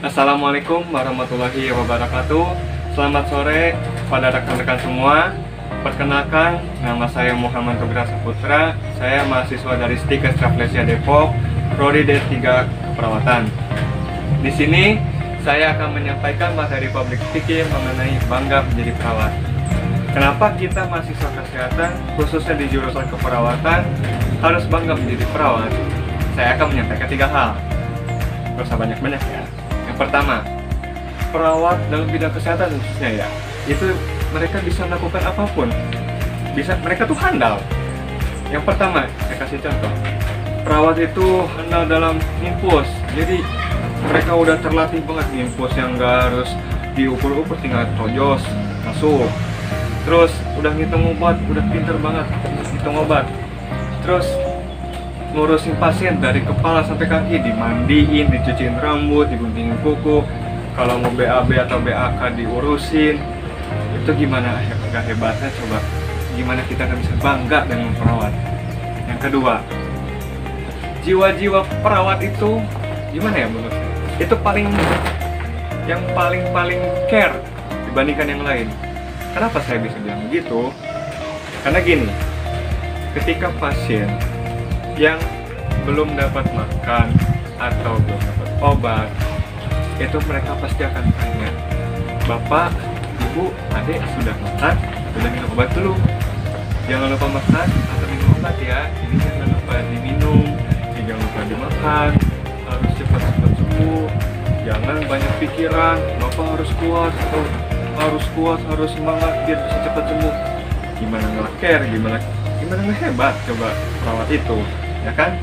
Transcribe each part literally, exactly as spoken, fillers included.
Assalamualaikum warahmatullahi wabarakatuh. Selamat sore pada rekan-rekan semua. Perkenalkan, nama saya Muhammad Nugra Saputra. Saya mahasiswa dari Stikes Travelesia Depok, Prodi D tiga Keperawatan. Di sini saya akan menyampaikan materi public speaking mengenai bangga menjadi perawat. Kenapa kita mahasiswa kesehatan, khususnya di jurusan keperawatan, harus bangga menjadi perawat? Saya akan menyampaikan tiga hal. Gak usah banyak-banyak ya. Yang pertama, perawat dalam bidang kesehatan khususnya ya, itu mereka bisa melakukan apapun. Bisa, mereka tuh handal. Yang pertama, saya kasih contoh. Perawat itu handal dalam infus. Jadi mereka udah terlatih banget infus yang gak harus diukur-ukur, tinggal tojos, masuk. Terus udah ngitung obat, udah pinter banget ngitung obat. Terus ngurusin pasien dari kepala sampai kaki, dimandiin, dicuciin rambut, diguntingin kuku. Kalau mau B A B atau B A K diurusin. Itu gimana gak hebatnya coba? Gimana kita kan bisa bangga dengan perawat? Yang kedua, jiwa-jiwa perawat itu gimana ya menurut saya? Itu paling yang paling-paling care dibandingkan yang lain. Kenapa saya bisa bilang begitu? Karena gini, ketika pasien yang belum dapat makan atau belum dapat obat, itu mereka pasti akan tanya, Bapak, Ibu, Adik sudah makan? Sudah minum obat dulu? Jangan lupa makan atau minum obat ya. Ini jangan lupa diminum, jangan lupa dimakan, harus cepat-cepat sembuh, jangan banyak pikiran, Bapak harus kuat atau harus kuat, harus semangat biar bisa cepat sembuh. Gimana nggak care, gimana gimana nggak hebat coba perawat itu, ya kan?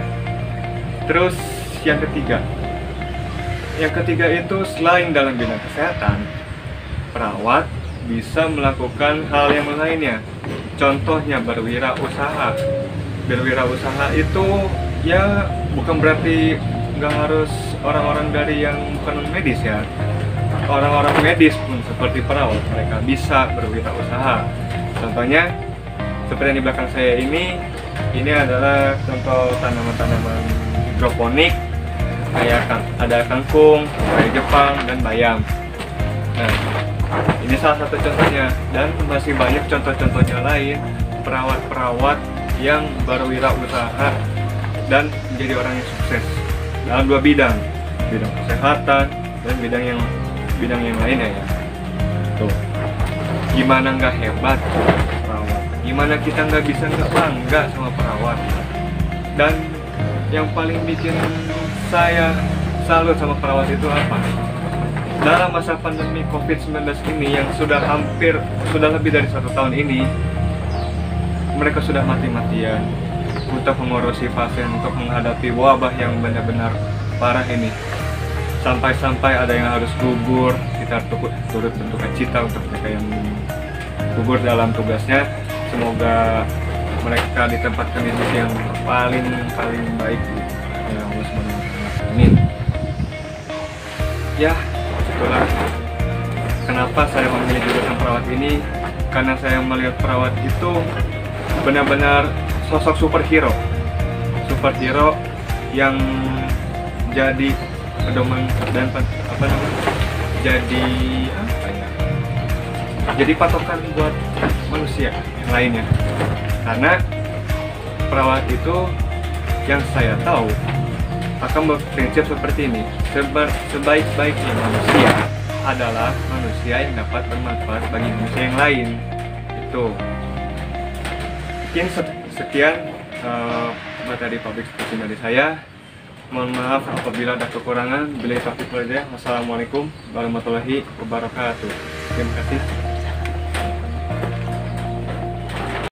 Terus yang ketiga, yang ketiga itu selain dalam bidang kesehatan, perawat bisa melakukan hal yang lainnya. Contohnya berwirausaha. Berwirausaha itu ya bukan berarti nggak harus orang-orang dari yang bukan medis ya. Orang-orang medis pun seperti perawat, mereka bisa berwirausaha. Contohnya seperti yang di belakang saya ini, ini adalah contoh tanaman-tanaman hidroponik. Kayak ada kangkung, kayak Jepang, dan bayam. Nah, ini salah satu contohnya, dan masih banyak contoh-contohnya lain perawat-perawat yang berwirausaha dan menjadi orang yang sukses dalam dua bidang, bidang kesehatan dan bidang yang bidang yang lainnya ya. Tuh, gimana nggak hebat perawat? Gimana kita nggak bisa nggak bangga sama perawat? Dan yang paling bikin saya salut sama perawat itu apa? Dalam masa pandemi covid sembilan belas ini yang sudah hampir, sudah lebih dari satu tahun ini, mereka sudah mati-matian untuk mengurusi pasien, untuk menghadapi wabah yang benar-benar parah ini. Sampai-sampai ada yang harus gugur, kita turut berduka cita untuk mereka yang gugur dalam tugasnya. Semoga mereka ditempatkan di sisi yang paling paling baik ya Allah subhanahu wa taala. Amin. Ya, itulah kenapa saya memilih jurusan perawat ini, karena saya melihat perawat itu benar-benar sosok superhero. Superhero yang jadi pedoman dan apa namanya? Jadi apa ya? Jadi patokan buat manusia yang lainnya. Karena perawat itu yang saya tahu akan berprinsip seperti ini. Seba sebaik-baiknya manusia adalah manusia yang dapat bermanfaat bagi manusia yang lain. Itu. Mungkin sekian uh, materi public speaking dari saya. Mohon maaf apabila ada kekurangan. Bila taufiq wal hidayah. Wassalamualaikum warahmatullahi wabarakatuh. Terima kasih.